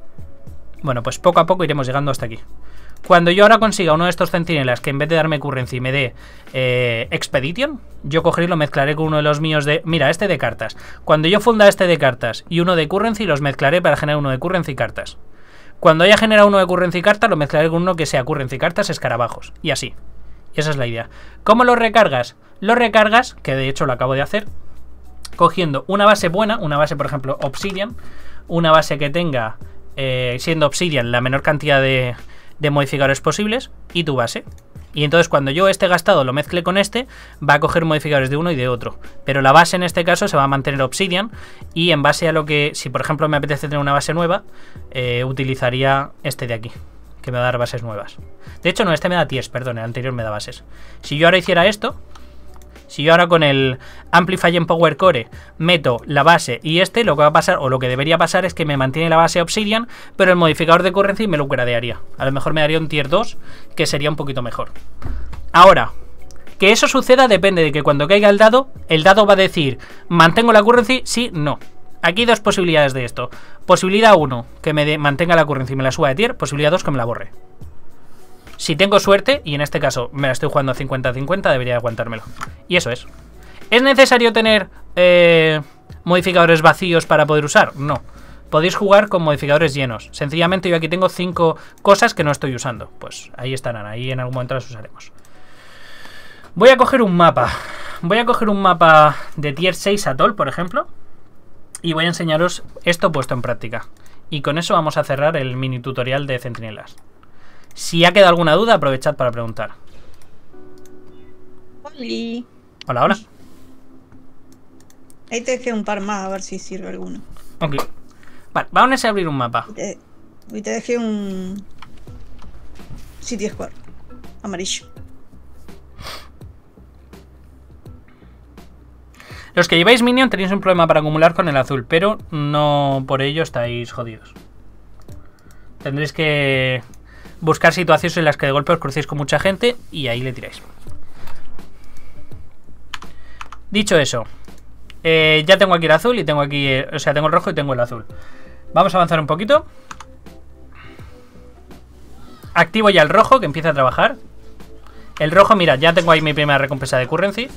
Bueno, pues poco a poco iremos llegando hasta aquí. Cuando yo ahora consiga uno de estos centinelas que en vez de darme currency me dé eh, Expedition, yo cogeré y lo mezclaré con uno de los míos de... Mira, este de cartas. Cuando yo funda este de cartas y uno de currency, los mezclaré para generar uno de currency y cartas. Cuando haya generado uno de currency y cartas, lo mezclaré con uno que sea currency y cartas, escarabajos. Y así. Y esa es la idea. ¿Cómo lo recargas? Lo recargas, que de hecho lo acabo de hacer, cogiendo una base buena, una base por ejemplo Obsidian, una base que tenga, eh, siendo Obsidian, la menor cantidad de... de modificadores posibles y tu base. Y entonces cuando yo este gastado lo mezcle con este, va a coger modificadores de uno y de otro. Pero la base en este caso se va a mantener Obsidian y en base a lo que, si por ejemplo me apetece tener una base nueva, eh, utilizaría este de aquí, que me va a dar bases nuevas. De hecho no, este me da tiers, perdón, el anterior me da bases. Si yo ahora hiciera esto, Si yo ahora con el Amplify en Power Core meto la base y este, lo que va a pasar, o lo que debería pasar, es que me mantiene la base Obsidian, pero el modificador de currency me lo gradearía. A lo mejor me daría un tier dos, que sería un poquito mejor. Ahora, que eso suceda depende de que cuando caiga el dado, el dado va a decir, ¿mantengo la currency? Sí, no. Aquí hay dos posibilidades de esto. Posibilidad uno, que me de, mantenga la currency y me la suba de tier. Posibilidad dos, que me la borre. Si tengo suerte, y en este caso me la estoy jugando a cincuenta a cincuenta, debería aguantármelo. Y eso es. ¿Es necesario tener eh, modificadores vacíos para poder usar? No. Podéis jugar con modificadores llenos. Sencillamente yo aquí tengo cinco cosas que no estoy usando. Pues ahí estarán, ahí en algún momento las usaremos. Voy a coger un mapa. Voy a coger un mapa de tier seis Atoll, por ejemplo. Y voy a enseñaros esto puesto en práctica. Y con eso vamos a cerrar el mini tutorial de centinelas. Si ha quedado alguna duda, aprovechad para preguntar. Oli. Hola, hola. Ahí te dejé un par más, a ver si sirve alguno. Ok. Vale, vamos a abrir un mapa. Y te, y te dejé un City Square amarillo. Los que lleváis minion tenéis un problema para acumular con el azul, pero no por ello estáis jodidos. Tendréis que buscar situaciones en las que de golpe os crucéis con mucha gente y ahí le tiráis. Dicho eso, eh, ya tengo aquí el azul y tengo aquí, eh, o sea, tengo el rojo y tengo el azul. Vamos a avanzar un poquito. Activo ya el rojo, que empieza a trabajar. El rojo, mira, ya tengo ahí mi primera recompensa de currency.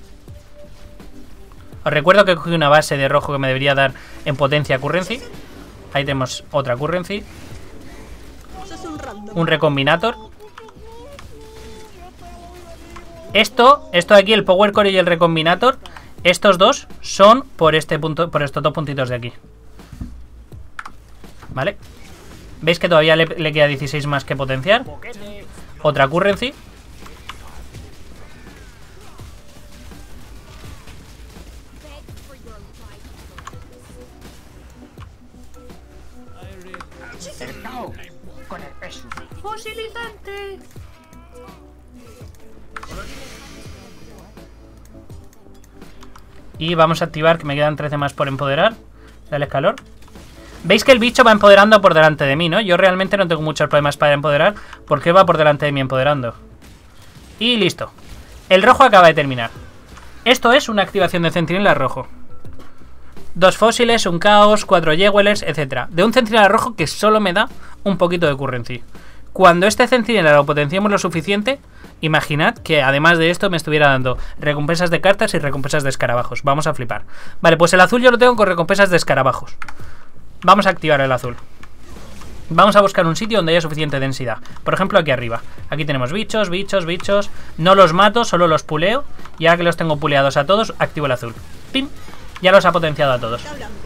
Os recuerdo que cogí una base de rojo que me debería dar en potencia currency. Ahí tenemos otra currency. Un recombinator. Esto, esto de aquí, el Power Core y el recombinator, estos dos son por este punto, por estos dos puntitos de aquí. ¿Vale? ¿Veis que todavía le, le queda dieciséis más que potenciar? Otra currency. Fusilizante. Y vamos a activar, que me quedan trece más por empoderar. Dale calor. Veis que el bicho va empoderando por delante de mí, ¿no? Yo realmente no tengo muchos problemas para empoderar, porque va por delante de mí empoderando. Y listo. El rojo acaba de terminar. Esto es una activación de centinela rojo. Dos fósiles, un caos, cuatro Jewelers, etcétera. De un centinela rojo que solo me da un poquito de currency. Cuando este centinela lo potenciemos lo suficiente, imaginad que además de esto me estuviera dando recompensas de cartas y recompensas de escarabajos. Vamos a flipar. Vale, pues el azul yo lo tengo con recompensas de escarabajos. Vamos a activar el azul. Vamos a buscar un sitio donde haya suficiente densidad. Por ejemplo, aquí arriba. Aquí tenemos bichos, bichos, bichos. No los mato, solo los puleo. Y ahora que los tengo puleados a todos, activo el azul. ¡Pim! Ya los ha potenciado a todos.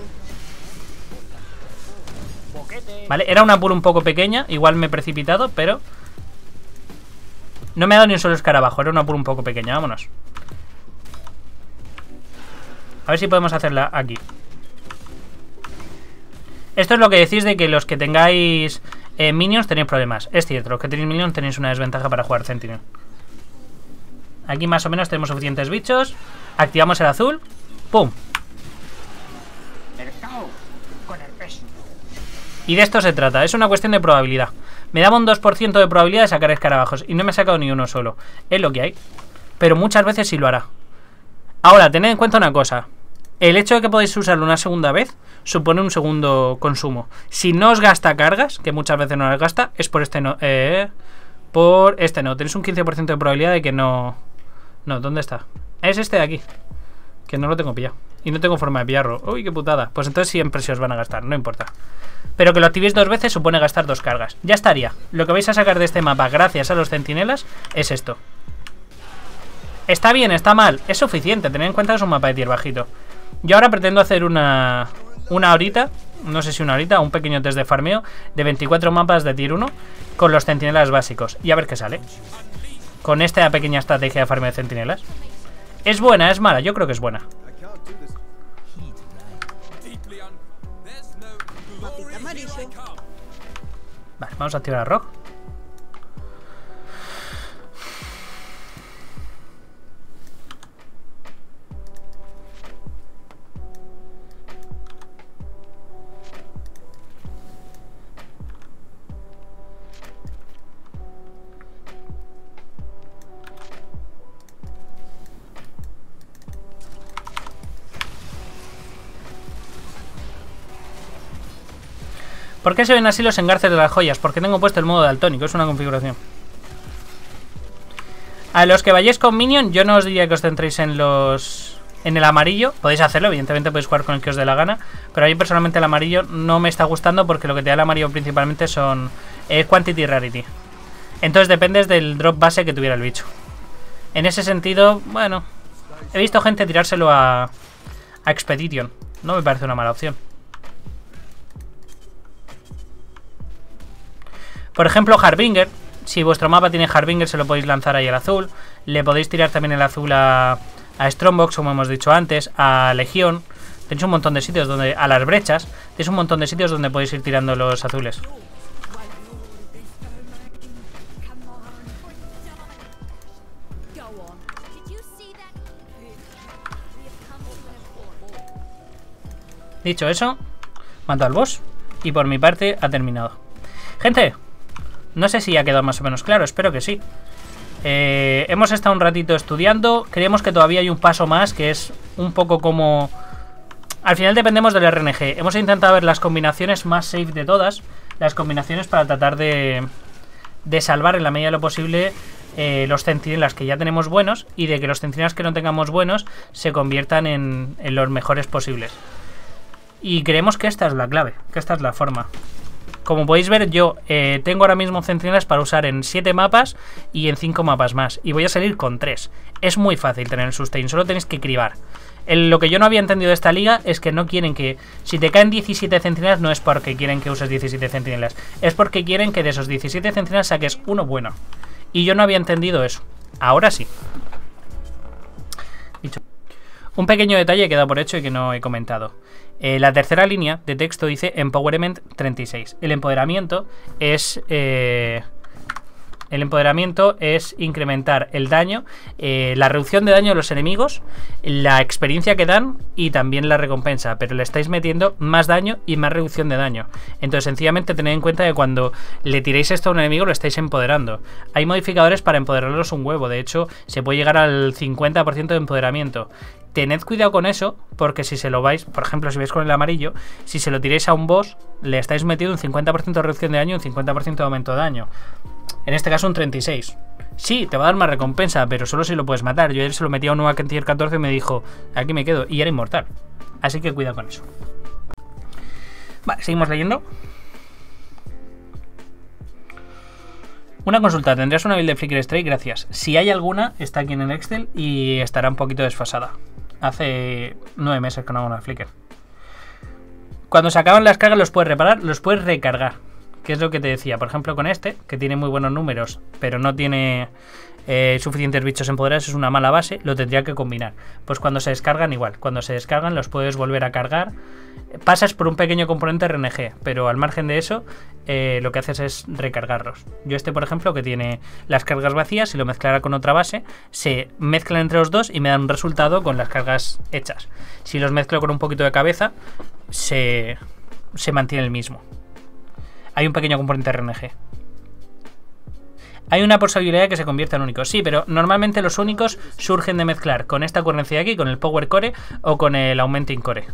Vale, era una pool un poco pequeña. Igual me he precipitado, pero no me ha dado ni un solo escarabajo. Era una pool un poco pequeña, vámonos. A ver si podemos hacerla aquí. Esto es lo que decís de que los que tengáis eh, minions tenéis problemas. Es cierto, los que tenéis minions tenéis una desventaja para jugar Sentinel. Aquí más o menos tenemos suficientes bichos. Activamos el azul. ¡Pum! Y de esto se trata, es una cuestión de probabilidad. Me daba un dos por ciento de probabilidad de sacar escarabajos y no me he sacado ni uno solo. Es lo que hay. Pero muchas veces sí lo hará. Ahora, tened en cuenta una cosa. El hecho de que podáis usarlo una segunda vez supone un segundo consumo. Si no os gasta cargas, que muchas veces no os gasta, es por este no. Eh, por este no. Tenéis un quince por ciento de probabilidad de que no... No, ¿dónde está? Es este de aquí. Que no lo tengo pillado. Y no tengo forma de pillarlo. Uy, qué putada. Pues entonces siempre se os van a gastar, no importa. Pero que lo activéis dos veces supone gastar dos cargas. Ya estaría. Lo que vais a sacar de este mapa gracias a los centinelas es esto. Está bien, está mal. Es suficiente. Tened en cuenta que es un mapa de tier bajito. Yo ahora pretendo hacer una Una horita, no sé si una horita, un pequeño test de farmeo de veinticuatro mapas de tier uno con los centinelas básicos. Y a ver qué sale con esta pequeña estrategia de farmeo de centinelas. ¿Es buena? ¿Es mala? Yo creo que es buena. Vale, vamos a activar a Rock. ¿Por qué se ven así los engarces de las joyas? Porque tengo puesto el modo daltónico, es una configuración. A los que vayáis con Minion, yo no os diría que os centréis en los... en el amarillo. Podéis hacerlo, evidentemente podéis jugar con el que os dé la gana. Pero a mí personalmente el amarillo no me está gustando porque lo que te da el amarillo principalmente son... Eh, Quantity y Rarity. Entonces dependes del drop base que tuviera el bicho. En ese sentido, bueno... He visto gente tirárselo a... a Expedition. No me parece una mala opción. Por ejemplo, Harbinger. Si vuestro mapa tiene Harbinger, se lo podéis lanzar ahí al azul. Le podéis tirar también el azul a, a Strongbox, como hemos dicho antes, a Legión. Tenéis un montón de sitios donde... A las brechas. Tenéis un montón de sitios donde podéis ir tirando los azules. Dicho eso, mato al boss. Y por mi parte ha terminado. Gente... No sé si ha quedado más o menos claro, espero que sí. Eh, hemos estado un ratito estudiando. Creemos que todavía hay un paso más, que es un poco como... Al final dependemos del R N G. Hemos intentado ver las combinaciones más safe de todas. Las combinaciones para tratar de, de salvar en la medida de lo posible eh, los centinelas que ya tenemos buenos. Y de que los centinelas que no tengamos buenos se conviertan en, en los mejores posibles. Y creemos que esta es la clave, que esta es la forma. Como podéis ver, yo eh, tengo ahora mismo centinelas para usar en siete mapas y en cinco mapas más. Y voy a salir con tres. Es muy fácil tener el sustain, solo tenéis que cribar. El, lo que yo no había entendido de esta liga es que no quieren que... Si te caen diecisiete centinelas no es porque quieren que uses diecisiete centinelas. Es porque quieren que de esos diecisiete centinelas saques uno bueno. Y yo no había entendido eso. Ahora sí. Dicho. Un pequeño detalle que he dado por hecho y que no he comentado. Eh, la tercera línea de texto dice Empowerment treinta y seis. El empoderamiento es... Eh, el empoderamiento es incrementar el daño, eh, la reducción de daño de los enemigos, la experiencia que dan y también la recompensa. Pero le estáis metiendo más daño y más reducción de daño. Entonces sencillamente tened en cuenta que cuando le tiréis esto a un enemigo lo estáis empoderando. Hay modificadores para empoderarlos un huevo. De hecho se puede llegar al cincuenta por ciento de empoderamiento. Tened cuidado con eso, porque si se lo vais, por ejemplo, si vais con el amarillo, si se lo tiráis a un boss, le estáis metiendo un cincuenta por ciento de reducción de daño y un cincuenta por ciento de aumento de daño. En este caso un treinta y seis. Sí, te va a dar más recompensa, pero solo si lo puedes matar. Yo ayer se lo metí a un nueva Tier catorce y me dijo, aquí me quedo, y era inmortal. Así que cuidado con eso. Vale, seguimos leyendo. Una consulta, ¿tendrías una build de Flicker Strike? Gracias. Si hay alguna, está aquí en el Excel y estará un poquito desfasada. Hace nueve meses que no hago una Flicker. Cuando se acaban las cargas los puedes reparar, los puedes recargar. Que es lo que te decía, por ejemplo con este, que tiene muy buenos números, pero no tiene eh, suficientes bichos empoderados, es una mala base, lo tendría que combinar. Pues cuando se descargan igual, cuando se descargan los puedes volver a cargar. Pasas por un pequeño componente R N G, pero al margen de eso, eh, lo que haces es recargarlos. Yo este, por ejemplo, que tiene las cargas vacías, si lo mezclara con otra base, se mezclan entre los dos y me dan un resultado con las cargas hechas. Si los mezclo con un poquito de cabeza, se, se mantiene el mismo. Hay un pequeño componente R N G. Hay una posibilidad de que se convierta en únicos. Sí, pero normalmente los únicos surgen de mezclar con esta ocurrencia de aquí, con el Power Core o con el Augmenting Core.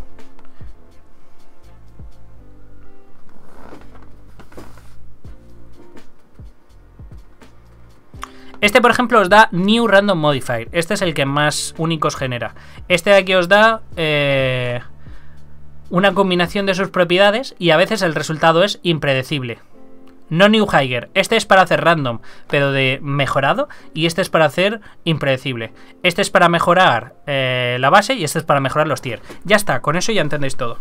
Este, por ejemplo, os da New Random Modifier. Este es el que más únicos genera. Este de aquí os da eh, una combinación de sus propiedades y a veces el resultado es impredecible. No New Higher. Este es para hacer random, pero de mejorado. Y este es para hacer impredecible. Este es para mejorar eh, la base y este es para mejorar los tier. Ya está, con eso ya entendéis todo.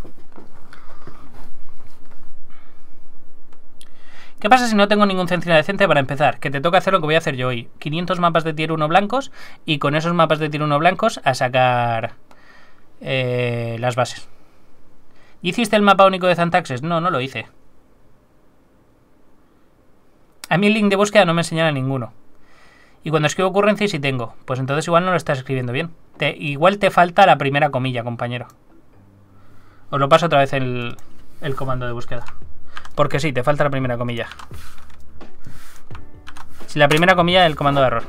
¿Qué pasa si no tengo ningún centinela decente para empezar? Que te toca hacer lo que voy a hacer yo hoy. quinientos mapas de tier uno blancos y con esos mapas de tier uno blancos a sacar eh, las bases. ¿Hiciste el mapa único de Zantaxes? No, no lo hice. A mí el link de búsqueda no me señala ninguno. Y cuando escribo ocurrencia sí tengo. Pues entonces igual no lo estás escribiendo bien. Te, igual te falta la primera comilla, compañero. Os lo paso otra vez el, el comando de búsqueda. Porque sí, te falta la primera comilla. Si la primera comilla es el comando de error.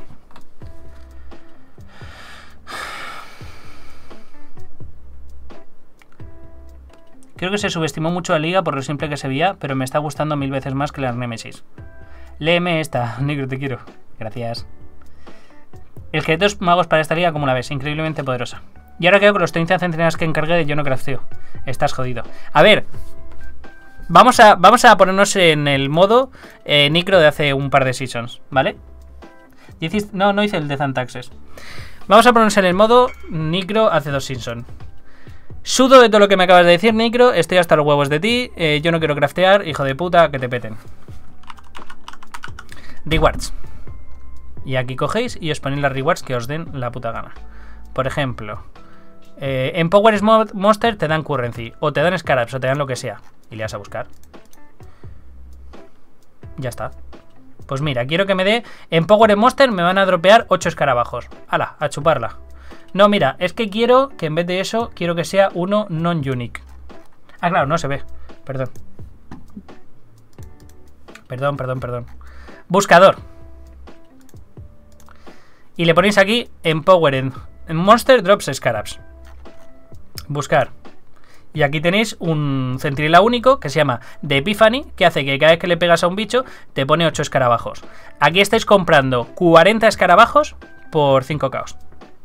Creo que se subestimó mucho la liga por lo simple que se veía, pero me está gustando mil veces más que la Nemesis. Léeme esta, Negro, te quiero. Gracias. El G dos magos para esta liga, como la ves, increíblemente poderosa. Y ahora creo que los treinta centenarios que encargué de yo no crafteo. Estás jodido. A ver, vamos a, vamos a ponernos en el modo eh, Necro de hace un par de seasons, ¿vale? Dicis, no, no hice el Death and Taxes. Vamos a ponernos en el modo Necro hace dos seasons. Sudo de todo lo que me acabas de decir, Necro. Estoy hasta los huevos de ti. Eh, yo no quiero craftear, hijo de puta, que te peten. Rewards. Y aquí cogéis y os ponéis las rewards que os den la puta gana. Por ejemplo, eh, en Power Monster te dan currency, o te dan scarabs, o te dan lo que sea. Y le vas a buscar. Ya está. Pues mira, quiero que me dé... En Power Monster me van a dropear ocho escarabajos. ¡Hala! A chuparla. No, mira, es que quiero que en vez de eso, quiero que sea uno non-unique. Ah, claro, no se ve. Perdón. Perdón, perdón, perdón. Buscador. Y le ponéis aquí Empower en, en Monster Drops Scarabs. Buscar. Y aquí tenéis un centinela único que se llama The Epiphany, que hace que cada vez que le pegas a un bicho te pone ocho escarabajos. Aquí estáis comprando cuarenta escarabajos por cinco caos.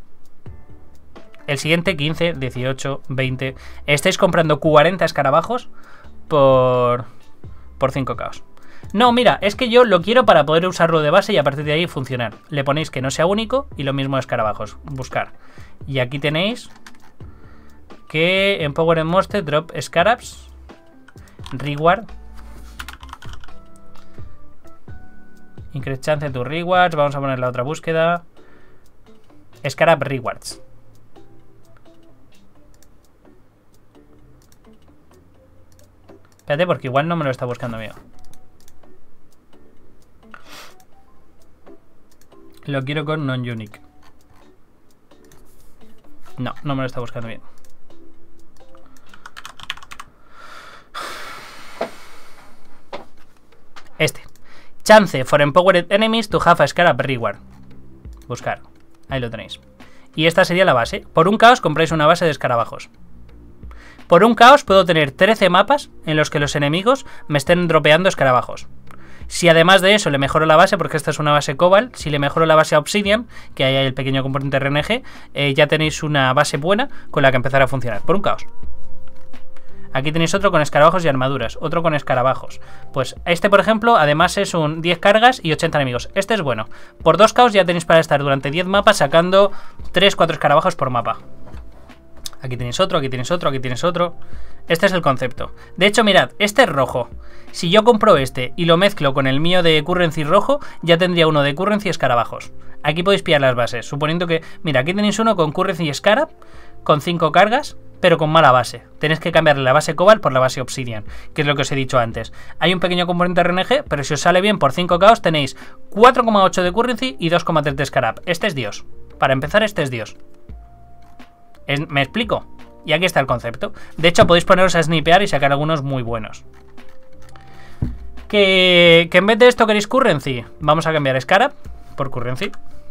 El siguiente quince, dieciocho, veinte. Estáis comprando cuarenta escarabajos por, por cinco caos. No, mira, es que yo lo quiero para poder usarlo de base y a partir de ahí funcionar. Le ponéis que no sea único y lo mismo escarabajos. Buscar. Y aquí tenéis que en Power Monster Drop Scarabs Reward. Increase chance to rewards. Vamos a poner la otra búsqueda. Scarab Rewards. Espérate, porque igual no me lo está buscando mío. Lo quiero con non-unique. No, no me lo está buscando bien. Este. Chance for empowered enemies to have a scarab reward. Buscar. Ahí lo tenéis. Y esta sería la base. Por un caos compráis una base de escarabajos. Por un caos puedo tener trece mapas en los que los enemigos me estén dropeando escarabajos. Si además de eso le mejoro la base, porque esta es una base Cobalt, si le mejoro la base a Obsidian, que ahí hay el pequeño componente R N G, eh, ya tenéis una base buena con la que empezar a funcionar. Por un caos. Aquí tenéis otro con escarabajos y armaduras, otro con escarabajos. Pues este, por ejemplo, además es un diez cargas y ochenta enemigos. Este es bueno. Por dos caos ya tenéis para estar durante diez mapas sacando tres cuatro escarabajos por mapa. Aquí tenéis otro, aquí tenéis otro, aquí tenéis otro. Este es el concepto. De hecho, mirad, este es rojo. Si yo compro este y lo mezclo con el mío de currency rojo, ya tendría uno de currency y escarabajos. Aquí podéis pillar las bases, suponiendo que... Mira, aquí tenéis uno con currency y scarab, con cinco cargas, pero con mala base. Tenéis que cambiarle la base Cobalt por la base Obsidian, que es lo que os he dicho antes. Hay un pequeño componente R N G, pero si os sale bien por cinco caos tenéis cuatro coma ocho de currency y dos coma tres de scarab. Este es Dios. Para empezar, este es Dios. ¿Me explico? Y aquí está el concepto. De hecho, podéis poneros a snipear y sacar algunos muy buenos. Que, que en vez de esto queréis currency. Vamos a cambiar Scarab por currency.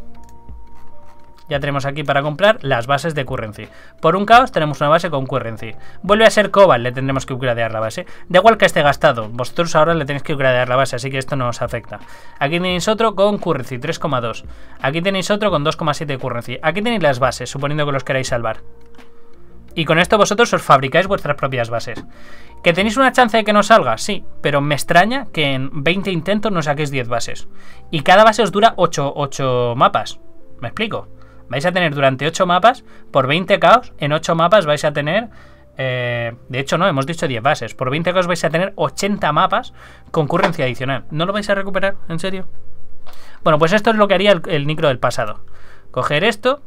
Ya tenemos aquí para comprar las bases de currency. Por un caos tenemos una base con currency. Vuelve a ser Cobalt, le tendremos que upgradear la base. Da igual que esté gastado, vosotros ahora le tenéis que upgradear la base, así que esto no os afecta. Aquí tenéis otro con currency, tres coma dos. Aquí tenéis otro con dos coma siete de currency. Aquí tenéis las bases, suponiendo que los queráis salvar. Y con esto vosotros os fabricáis vuestras propias bases. ¿Que tenéis una chance de que no salga? Sí, pero me extraña que en veinte intentos no saquéis diez bases. Y cada base os dura ocho, ocho mapas. ¿Me explico? Vais a tener durante ocho mapas, por veinte caos, en ocho mapas vais a tener... Eh, de hecho no, hemos dicho diez bases. Por veinte caos vais a tener ochenta mapas con currency adicional. ¿No lo vais a recuperar? ¿En serio? Bueno, pues esto es lo que haría el, el Necro del pasado. Coger esto...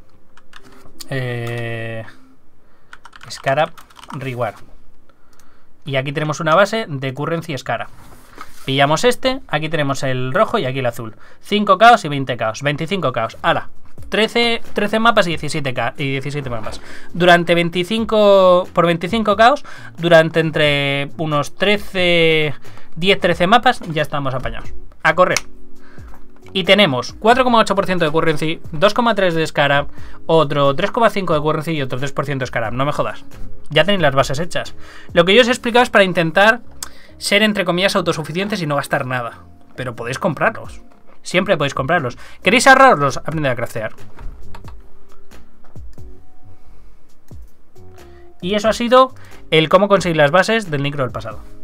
Eh... Scarab Reward. Y aquí tenemos una base de currency Scarab. Pillamos este, aquí tenemos el rojo y aquí el azul. cinco caos y veinte caos. veinticinco caos. ¡Hala! trece, trece mapas y diecisiete, y diecisiete mapas. Durante veinticinco... Por veinticinco caos, durante entre unos trece... diez, trece mapas, ya estamos apañados. A correr. Y tenemos cuatro coma ocho por ciento de currency, dos coma tres de Scarab, otro tres coma cinco de currency y otro tres por ciento de Scarab. No me jodas. Ya tenéis las bases hechas. Lo que yo os he explicado es para intentar ser, entre comillas, autosuficientes y no gastar nada. Pero podéis comprarlos. Siempre podéis comprarlos. ¿Queréis ahorrarlos? Aprended a craftear. Y eso ha sido el cómo conseguir las bases del Necro del pasado.